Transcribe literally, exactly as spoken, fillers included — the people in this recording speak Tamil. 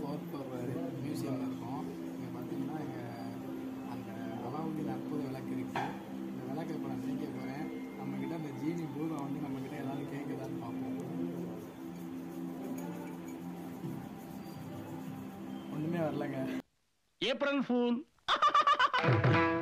ஒர்க் ஒரு மியூசியமில் இருக்கோம். இங்கே பார்த்தீங்கன்னா எங்கள் அந்த அலாவுதீன் அற்புத விளக்கு இருக்குது. இந்த விளக்கை இப்போ நான் நீக்க போகிறேன். நம்மக்கிட்ட அந்த ஜீனி பூதம் வந்து நம்மக்கிட்ட ஏதாவது கேட்குதான்னு பார்ப்போம். ஒன்றுமே வரலங்க. April pool.